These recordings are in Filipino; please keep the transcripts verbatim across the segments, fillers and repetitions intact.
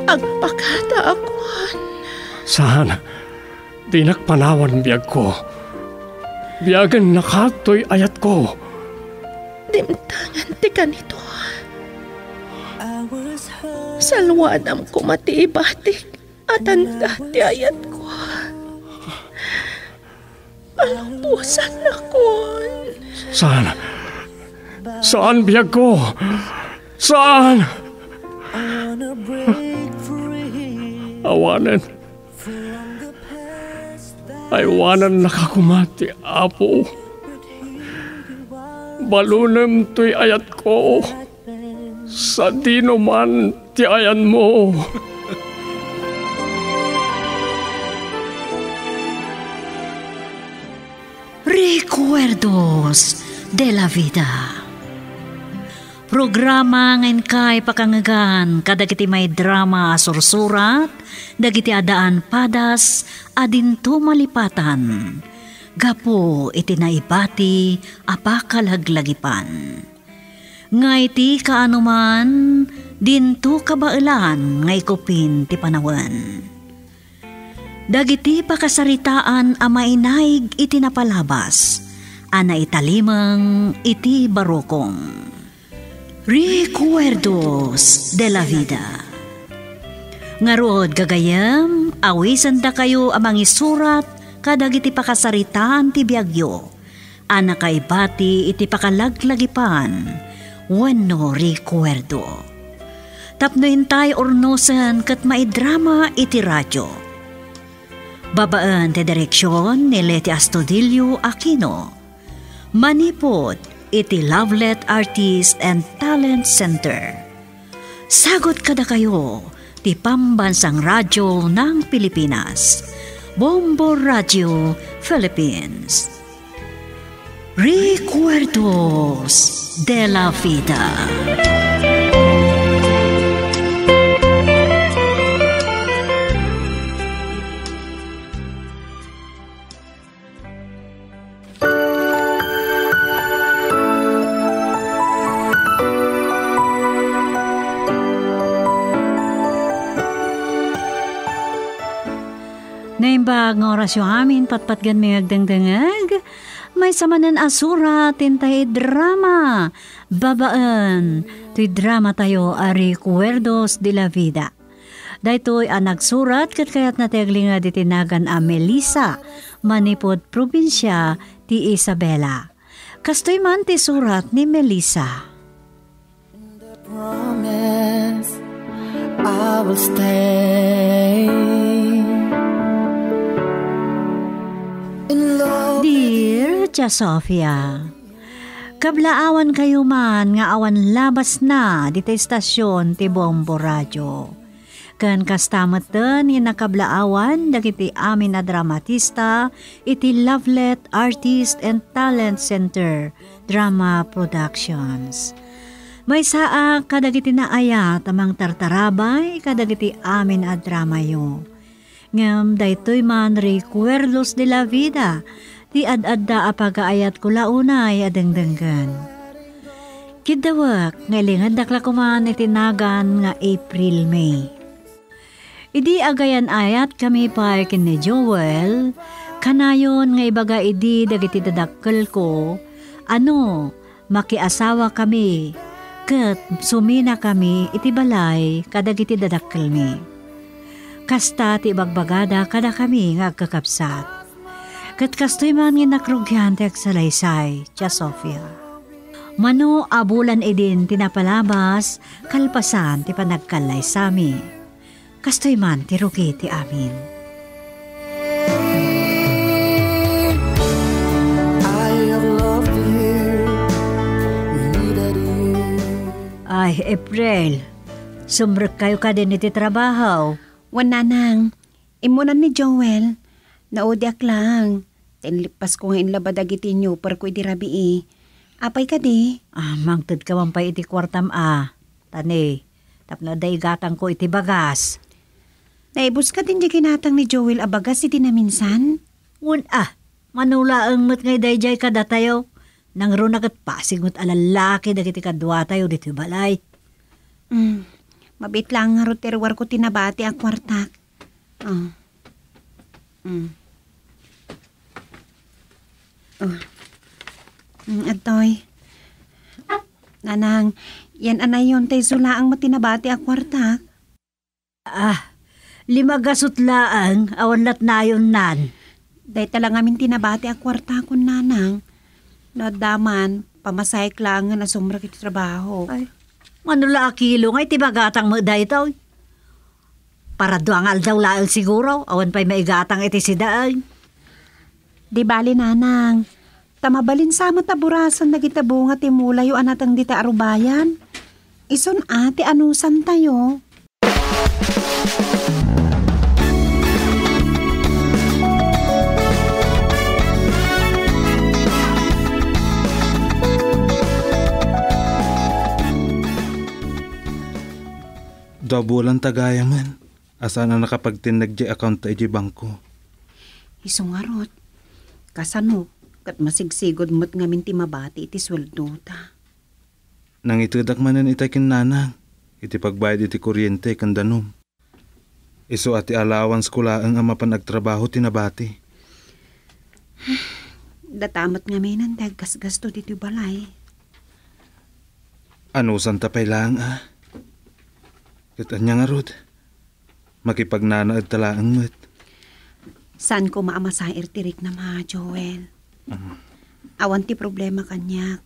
agpakata akon. Saan? Di nakpanawan biyag ko. Biyagan nakatoy ayat ko. Dimtangan ti kanito. Salwadam ko matiibatik at anda ti ayat ko. Palumpusan na kon. Saan? Saan biyag ko? Saan? Awanan. Aywanan nakakumati, Apo. Balunem to'y ayat ko. Sa dino man ti ayan mo. Recuerdos de la Vida. Programa ngayon kay pakangagan kadagiti may drama sursurat, dagiti adaan padas, adinto malipatan. Gapo iti naibati apakalaglagipan. Ngay ti kaanuman, dinto kabailan ngay kupin ti panawan. Dagiti pakasaritaan a mainaig iti napalabas, ana italimang iti barokong. Recuerdos de la Vida. Ngarod gagayam, awisan da kayo amang isurat kadagiti pakasaritaan ti biagyo. Ana kay bati iti pakalaglagipan, wenno recuerdo. Tapno intay ornosan kat maidrama iti radyo. Babaan ti direksyon ni Leti Astudillo Aquino. Manipod iti Lovelet Artist and Talent Center. Sagot kada kayo ti Pambansang Radyo ng Pilipinas, Bombo Radio Philippines. Recuerdos de la Vida. Naimbag ng orasyon amin, patpatgan may agdangdangag, may samanan asura, tintay drama, babaan, tuy drama tayo, a Recuerdos de la Vida. Daytoy ang nagsurat, kat kayat nataglinga di tinagan a Melissa, manipod probinsya, ti Isabela. Kastoy man ti surat ni Melissa. In the promise, I will stay. Dear Tia Sofia, kablaawan kayo man nga awan labas na dito istasyon ti Bombo Radio. Kan kastamat den yung nakablaawan dagiti amin na dramatista iti Lovelet Artist and Talent Center Drama Productions. May saa kadagiti na ayat amang tartarabay kadagiti amin a drama yo. Ngam daytoy man Recuerdos de la Vida, ti ad-adda a pagaayat ko launay adengdenggan. Kidawak, ngailingad dakla kuman itinagan nga April-May. Idi agayan ayat kami pa kin ni Joel, kanayon nga ibaga idi dagiti dadakkel ko, ano, makiasawa kami, ket sumina kami iti balay kadagiti dadakkel mi. Kasta ti bagbagada kada kami nga agkakapsat. Kat kastoy man nga nakrugyan ti agsalaysay, Tia Sofia. Mano abulan edin tinapalabas, kalpasan ti panagkalay sami. Kastoy man ti rugi ti amin. Ay, April, sumrek kayo ka din iti trabaho. Wananang, imunan ni Joel, naudyak lang. Tinlipas ko nga inlabadag iti nyo par ko iti rabii. Apay ka di? Ah, mangtod ka man pa iti kwartam ah. Tani, tapno day gatang ko iti bagas. Naibus ka din di kinatang ni Joel a bagas iti na minsan? Un ah, manula ang mat ngay dayjay ka datayo. Nang runagat pasingot alalaki dagiti kadwa tayo dito balay. Mm. Mabit lang nga roterwar ko tinabati ang kwartak. Oh. Mm. Oh. Mm, atoy. Nanang, yan anay yun tay sula ang matinabati ang kwartak. Ah, lima gasot laang, awan lat na yun nan. Day talang amin tinabati ang kwarta ko, nanang. Nadaman, pamasayik lang nga na sumra kiti trabaho. Ay, manula kilo nga itibagatang mo dahito. Para doang aldaw laang siguro, awan pa'y maigatang iti sidaan. Di bali, nanang. Tamabalin sa mataburasan na gitabunga ti mulay o anatang dita arubayan. Ison ati anusan tayo. Dabulan tagaya man. Asa na nakapagtinag di account ta iji bangko. Isungarot. Kasano, kat masigsigod mo't ngamin ti mabati iti sweldo ta. Nang itudak manan itay kin nanang. Iti pagbayad iti kuryente kan danom. Iso ati allowance ko laang ang mapanagtrabaho tinabati. Datamat ngamin ang daggas-gasto dito balay. Ano santa pay lang ah. Kitaan niya nga rod. Makipagnanaad talaang mo't. Saan ko maamasahir tirik na ma, Joel? Uh-huh. Awan ti problema kanya.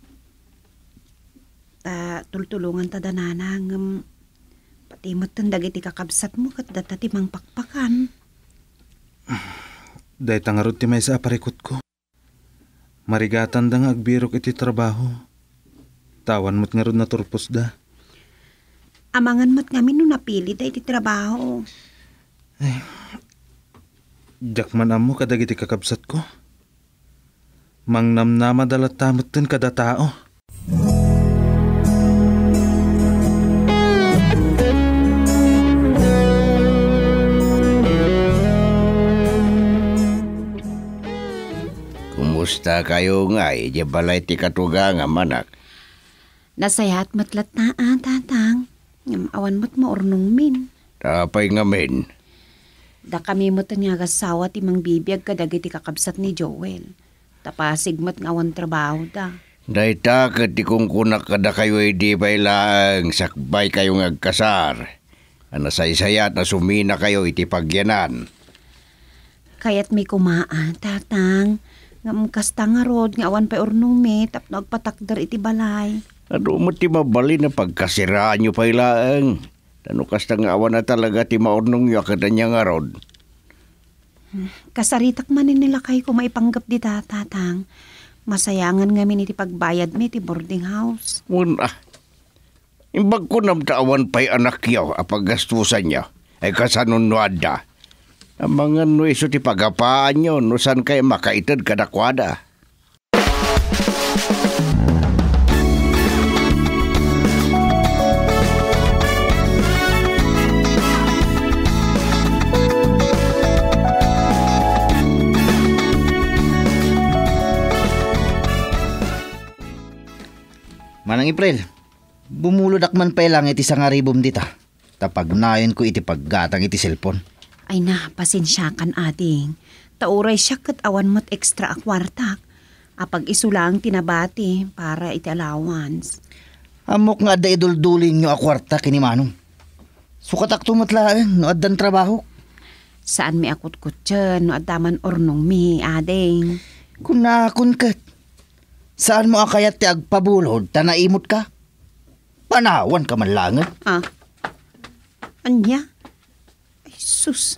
Ta tultulungan ta dananang um, pati mo't tandag iti kakabsat mo kat data ti mang pakpakan. Day tangarod ti may sa aparikot ko. Marigatan da nga agbirok iti trabaho. Tawan mo't nga rod na turpos da. Amangan mo't ngamin no napili da iti trabaho. Ay, jakman amo kadag iti kakabsat ko. Mangnamnama dalat tamot ten kada tao. Kumusta kayo nga eh, di balay ti katugang manak? Nasayat matlat na ah, tatang. Ngam awan mo't maurnong min. Tapay nga men. Da kami mo't nga gasawa ti mang bibiyag kadag iti kakabsat ni Joel. Tapasig mo't nga awan trabaho da. Day takot ti kung kunak kada kayo ay di bay lang sakbay kayo ngagkasar. Anasaysayat na sumina kayo iti pagyanan. Kaya't may kumaan, tatang. Ngam kasta nga rod nga awan pa ornumi tap nagpatakdar iti balay. Ano mo ti mabali na pagkasiraan nyo pa ilaang? Ano kasta nga awan na talaga ti maornong nyo kada niya nga rod? Kasaritak manin nila kayo kung maipanggap di tatang. Masayangan nga min iti pagbayad mi ti boarding house. Muna. Imbag ko namtaawan pa'y anak yaw apagastusan niya. Ay kasanon no ada. Ang mga no iso ti pagapaan nyo no san kayo makaitad kadakwada. Manang April, bumuludak man pa lang iti sangaribom dita. Tapag nayon ko iti paggatang iti cellphone. Ay na, pasensya kan ading. Tauray siya kat awan mo't extra akwartak. Apag isulang tinabati para iti allowance. Amok nga da idulduling nyo akwarta kini manong. Sukatak tumatlaan no addan trabaho. Saan mi akut-kut dyan no adaman ornong mi ading. Kunakon kat. Saan mo akayat ti agpabulod tanaimot ka? Panawan ka man langan. Ah, anya? Ay sus.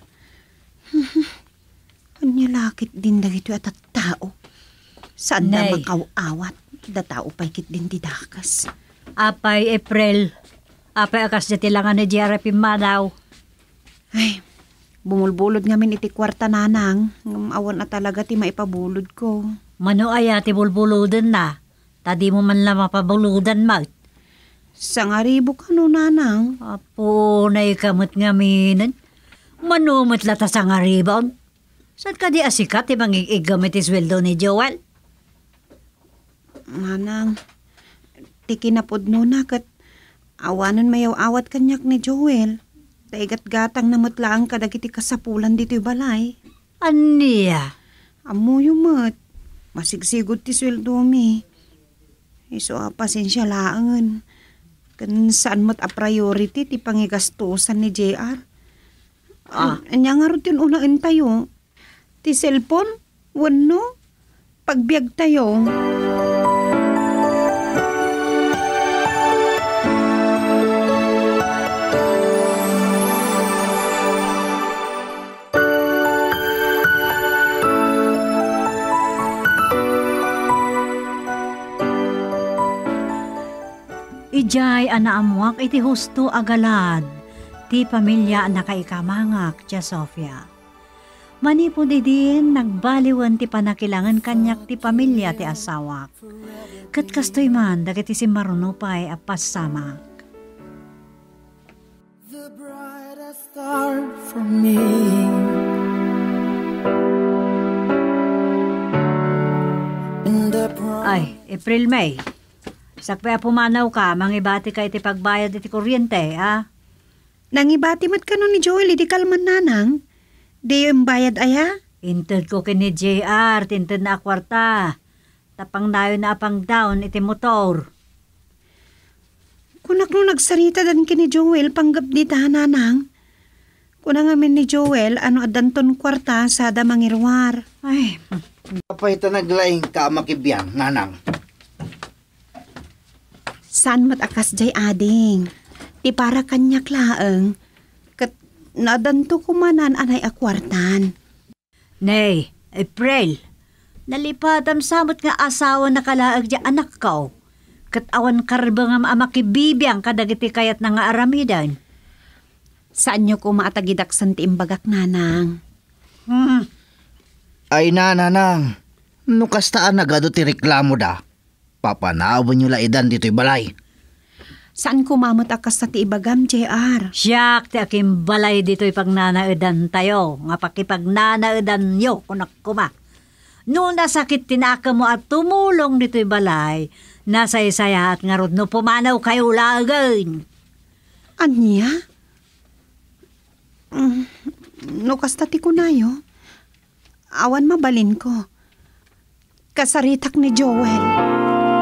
Anya lakit din dagito at at tao. Saan na Nay. makaw-awat? Da tao pa'y kit din didakas. Apay April, apay akas na tilangan ni J R P Manaw. Ay, bumulbulod ngamin iti kwarta nanang. Ngam awan na talaga ti maipabulod ko. Mano aya ti bulbuludan na, tadi mo man lang mapabuludan mag. Sa nga ribo ka no nanang. Apo na ikamot nga minan. Manumot lata sa nga ribon. Saan ka di asikat ti mangigamit isweldo ni Joel? Manang, ti kinapod no na kat Awanan mayaw awat kanyak ni Joel. Taigat gatang na matlaang kadagiti kasapulan dito'y balay. Aniya? Amo yumat. Masigsigod ti sweldo mi. Iso a pasensya laangan. Kan saan mat a priority ti pangigastusan ni J R. Ah, anya nga rutin unain tayo. Ti cellphone, wano, pagbiag tayo. Ijay anaamuak iti husto agalad, ti pamilya na kaikamangak, Tia Sofia. Manipod din nagbaliwan ti panakilangan kanyak ti pamilya ti asawak. Kat kastoy man, dagiti si marunupay apas samak. The brightest star for me. In the prom- Ay, April, May. Sakpaya pumanaw ka, mangibati ka iti pagbayad iti kuryente, ha? Nangibati mat ka no ni Joel, iti kalman nanang. Di yung bayad aya? Inted ko kini J R, tinted na kwarta. Tapang nayo na apang down iti motor. Kunak no nagsarita dan kini Joel, panggap di tahananang. Kunang amin ni Joel, ano adanton kwarta sa damangirwar. Ay, Apay ito naglaing ka makibyan, nanang. Saan mat akas jay ading? Ti para kanyak laeng. Kat nadanto kumanan anay akwartan. nay, April. Nalipadam samot nga asawa na kalaag di anak ko. Kat awan karba nga maamakibibiyang kadagiti kayat na nga aramidan. Saan nyo ko maatagidaksan ti imbagak nanang? Hmm. Ay na, nanang. Nukastaan na gado ti reklamo da. Papanawan nyo laidan dito'y balay. Saan ko mamot akas sa ti ibagam, J R? Siyak, ti aking balay dito'y pagnanaedan tayo. Nga pakipagnanaedan yo, kunak kuma. Noon nasakit tinaka mo at tumulong dito'y balay, nasaysaya at nga rod no pumanaw kayo lagin. Anya? Mm, no kasta ti kunayo. Awan mabalin ko. Kasaritak ni Joel.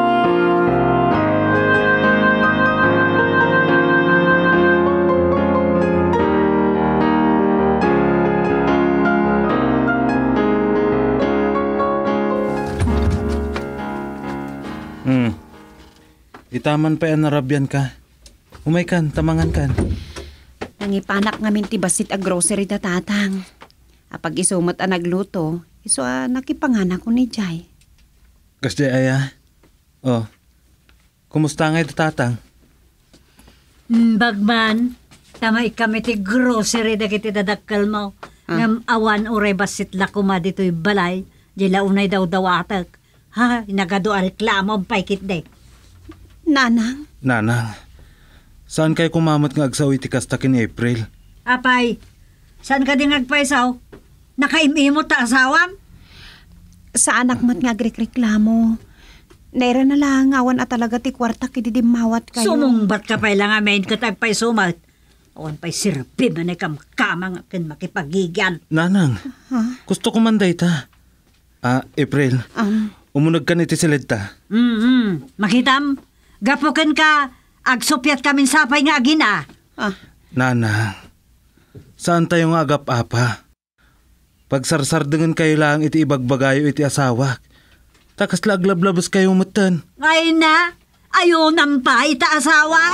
Hmm. Itaman pa yan narabyan ka. Umay kan, tamangan kan. Nangipanak ngamin ti basit a grocery da tatang. Apag isumot a nagluto, iso a nakipangana ko ni Jay. Kasdi aya. Oh. Kumusta nga ito tatang? Hmm, bagman, tamay kami ti grocery da kiti dadakkel mo. Ah. Ngam awan uray basit lakuma dito'y balay, di launay daw dawatak. Ha, nagado a reklamo paikit dek. Nanang? Nanang. Saan kayo kumamot nga agsaw iti kastakin ni April? Apay, saan ka din nagpaisaw? Nakaimimot ta asawam? Sa anak mo't nga agrekreklamo. Naira na lang awan at talaga ti kwarta kididimawat kayo. Sumungbat ka pa lang amin katag pa'y sumat. Awan pa'y sirpi man ay kamkamang akin makipagigyan. Nanang, Ha? gusto ko manday ta. Ah, April, Um, umunag ka niti silid ta. Mm-hmm. Makitam, gapukin ka, agsupyat kamin sapay nga agina. ah, Nanang, saan tayo nga agap-apa? Pagsarsardengan kayo lang iti ibagbagayo iti asawak. Takas laglablabas kayo mutan. Ngay na, ayaw nampay ta asawa.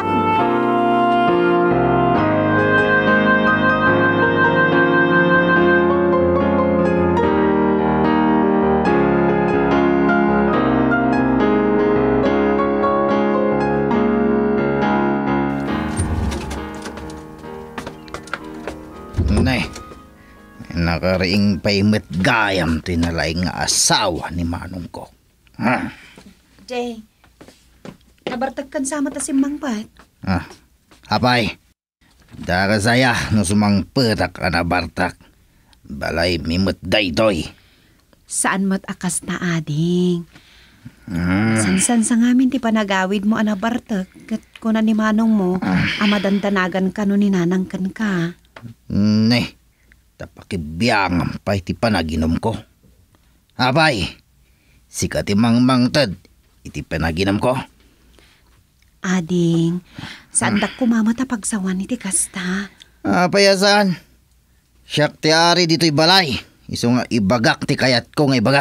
Nay, nakariing paimet gayam tinalaing nga asawa ni manong ko. Ha? Jay, nabartag kan sama ta si Mang Pat. Ah, apay. Dara saya no sumang petak anabartak. Balay mimut daytoy. Saan mo't akas na ading? Mm. Sansan sa ngamin ti panagawid mo anabartek ket kuna ni manong mo amadantanagan ka no ni nanang kan ka. Ne, tapakibiyang pa iti panaginom ko. Abay, sika ti mangmangtad iti panaginom ko. Ading, saan dak kumamata pagsawan iti kasta? Apayasan, siyak ti ari dito'y balay. Iso nga ibagak ti kayat ko nga ibaga.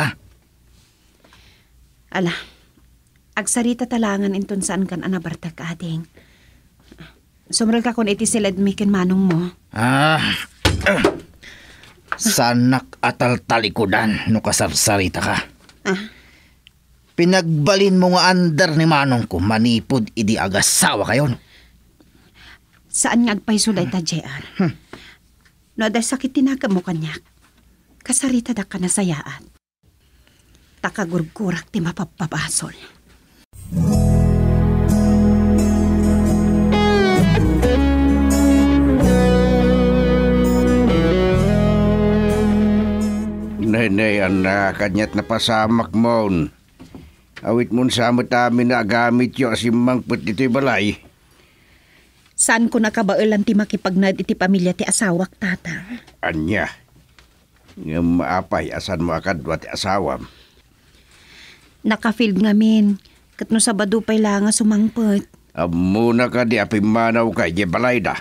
Ala, agsarita talangan inton saan kan anabartek ading. Sumrag ka kun iti silad mikin manong mo. Ah, uh, sanak atal talikudan no kasarsarita ka. Ah, Pinagbalin mo nga andar ni manong ko manipod idi agasawa kayon. saan nga agpaisulay ta, J R? Hmm. No, aday sakit tinagam mo kanyak. Kasarita da ka nasayaan. Takagurgurak ti mapapabasol. Nay, anak, kanyat na pasamak mo. Awit mo samot amin na agamit yung asimangput dito'y balay. Saan ko nakabailan ti makipagnad iti pamilya ti asawak, tata? Anya, nga maapay asan mo akadwa ti asawam. Nakafield ngamin, kat no sabado pa'y lang nga sumangput. Amuna ka di apimanaw kay di balay da.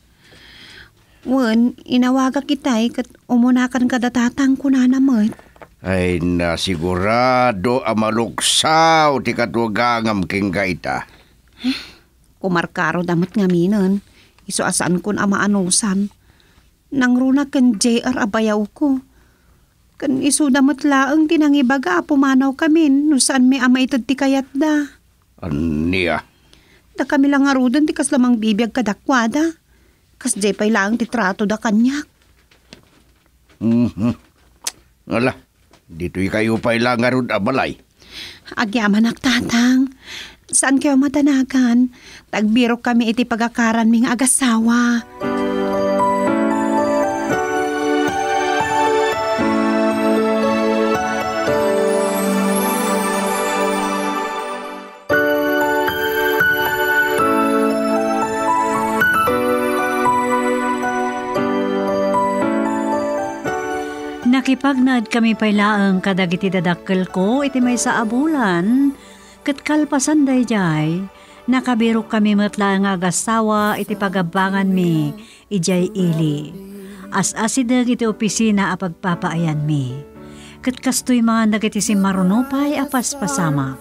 Wen, inawaga kita'y kat umunakan kadatatang ko na naman. Ay na sigurado amaluksaw ti katwagangam king kaita. Kumarkaro damot ngaminan. Iso asaan kun ama anusan. Nang runa kan J R abayaw ko. Kan iso damot laeng tinangibaga pumanaw kami. No saan may ama itod ti kayat da. Aniya? Da kami lang arudan ti kas lamang bibiyag kadakwada. Kas J pa'y laeng ti trato da kanyak. Mm-hmm. Ala, dito'y kayo pa'y lang arud abalay. Agyaman tatang. Saan kayo matanagan? Tagbiro kami iti pagakaran ming agasawa. Nakipagnad kami paylaang kadagiti dadakkel ko iti may sa abulan. Ket kalpasan dayjay, nakabirok kami metla nga agasawa iti pagabangan mi, ijay ili. As-asideg iti opisina a pagpapaayan mi. Ket kastoy mga nagiti si marunupay apas pasamak.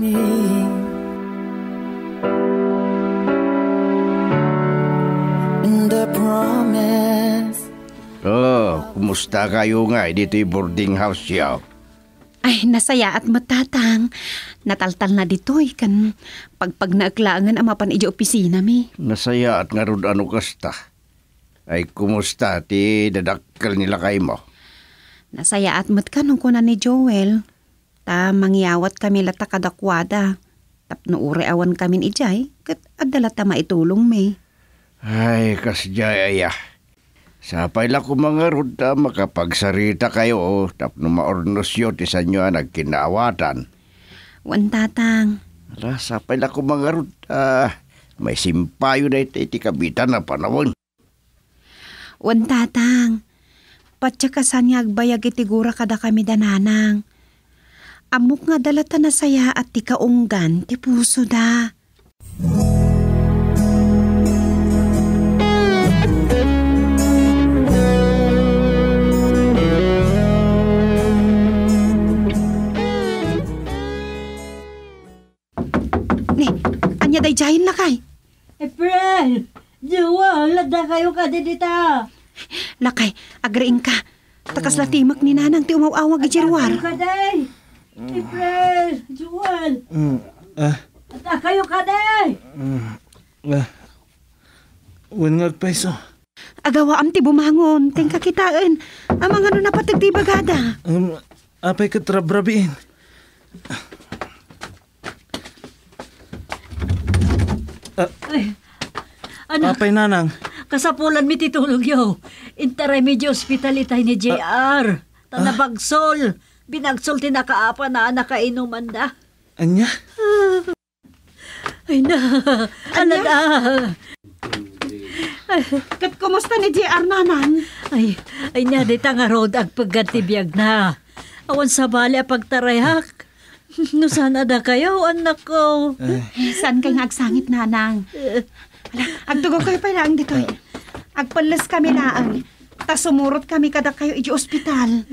The promise. Oh, kumusta kayo nga? Dito'y boarding house yaw. Ay, nasaya at matatang. Nataltal na dito'y kan pagpag naaglaangan ang mapan iji opisina mi. Nasaya at nga rod ano kasta. Ay, kumusta ti dadakkal nila kay mo? Nasaya at mat ka nung kuna ni Joel. Ta mangyawat kami lata kadakwada. Tapno ure awan kami ijay. Kat adala ta maitulong mi. Ay, kasjay aya. Sapay la ko mga ruda makapagsarita kayo tapno maornosyo ti sanyo nagkinaawatan. Wan tatang. Ala, sapay la ko mga ruda. May simpayo na iti iti kabitan na panawon. Wan tatang. Patsakasan nga agbayag iti gura kada kami dananang. Amok nga dalata na saya at ti kaunggan ti puso da. Anya dayjayin na kay. April! Jewel, lada kayo ka didita. Lakay, agreing ka. Takas latimak ni nanang ti umaw-awag ijirwar. Lada kayo ka day. April! Jewel! Mm, ah, Lada kayo ka day. mm, ah. Wan nga agpaiso. Agawa am ti bumangon. Tengka kitaan. Amang ano na patag ti bagada. Um, apay katrabrabiin. Ay, ano? Apay nanang. Kasapulan mi titulog yo. Interay medyo hospital itay ni J R. Tanabagsol. Binagsol ti nakaapa na nakainuman da. Anya? Ay na, ano na? Kat kumusta ni J R naman? Ay, ay na, di nga road ag paggatibiyag na. Awan sa bali a pagtarayak. No sana da kayo, anak ko. Eh, saan kayo agsangit, nanang? Ala, agtugo kayo pa lang dito. Agpalas kami laang. Ta sumurot kami kada kayo iji ospital.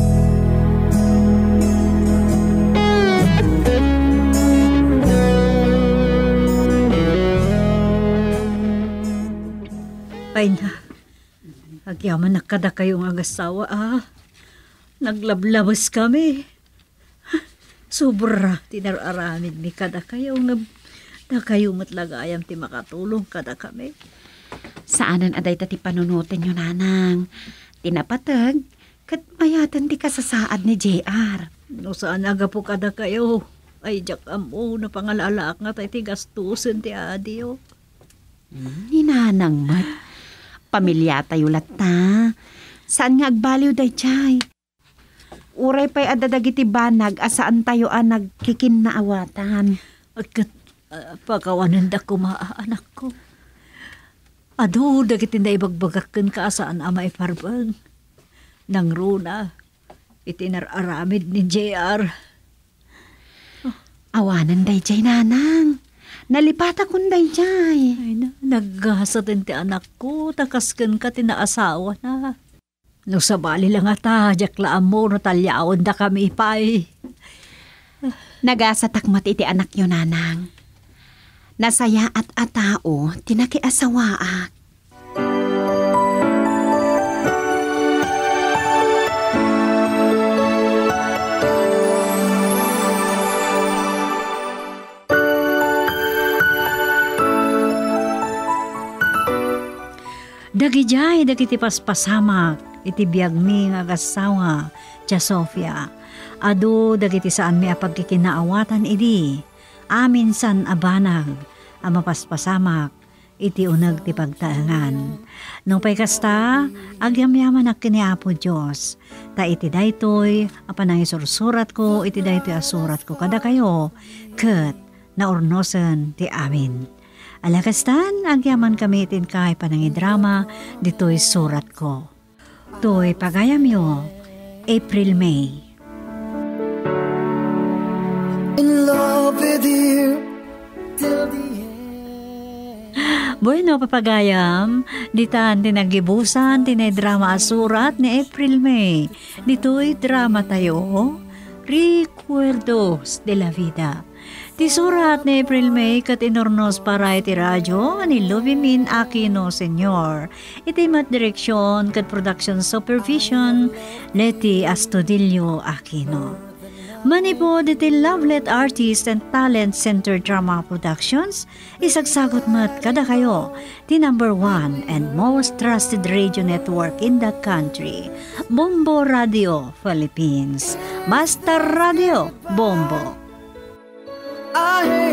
Ay na, agyaman na kada kayong agasawa ah. Naglablabas kami. Sobra, tinararamid ni kada kayo. Na, na kayo matlagayam ti makatulong kada kami. Saanan aday tati panunutin nyo, nanang? Tinapatag, kat mayatan di kasasaad ni J R. No saan aga po kada kayo? Ay, jak amo, na pangalalaak nga tayo ti gastusin ti adio. Ni nanang mat. Pamilya tayo lata. Saan nga agbaliw day chay? Uray pa'y adadagiti banag asaan tayo ang nagkikinnaawatan. At kat, uh, pagkawanan da kumaa anak ko. Ado, dagiti na ibagbagakan ka asaan ama iparbang. Nang runa, itinararamid ni J R. Oh. Awanan day chay, nanang. Nalipata kun day chay. Ay na, naggasatin ti anak ko, takaskan ka tinaasawa na. No sabali lang ata, jaklaan mo, no talyawon da kami ipay. Nagasatak iti anak nyo, nanang. Nasaya at atao, tinakiasawaak. Dagijay, dagiti paspasamak, iti biyag mi nga gasawa, Tia Sofia. Ado, dagiti saan mi apagkikinaawatan idi. Amin san abanag, ang mapaspasamak, iti unag ti pagtaangan. Nung pa'y kasta, agyamyaman ak kiniapo Diyos. Ta iti daytoy, apanang isursurat ko, iti daytoy asurat ko kada kayo, ket naurnosen ti amin. Alakastan, agyaman kami itin kay panangidrama, dito'y surat ko. To'y pagayam yo, April May. In love with you till the end. Bueno, papagayam, ditan tinagibusan, tinay-drama asurat ni April May. Dito'y drama tayo, Recuerdos de la Vida. Ti surat ni April May kat inornos para iti radyo ni Lubimin Aquino Senior. Iti mat direksyon kat production supervision Leti Astudillo Aquino. Manipod iti Lovelet Artist and Talent Center Drama Productions, isagsagot mat kada kayo, ti number one and most trusted radio network in the country, Bombo Radio Philippines. Master Radio Bombo. I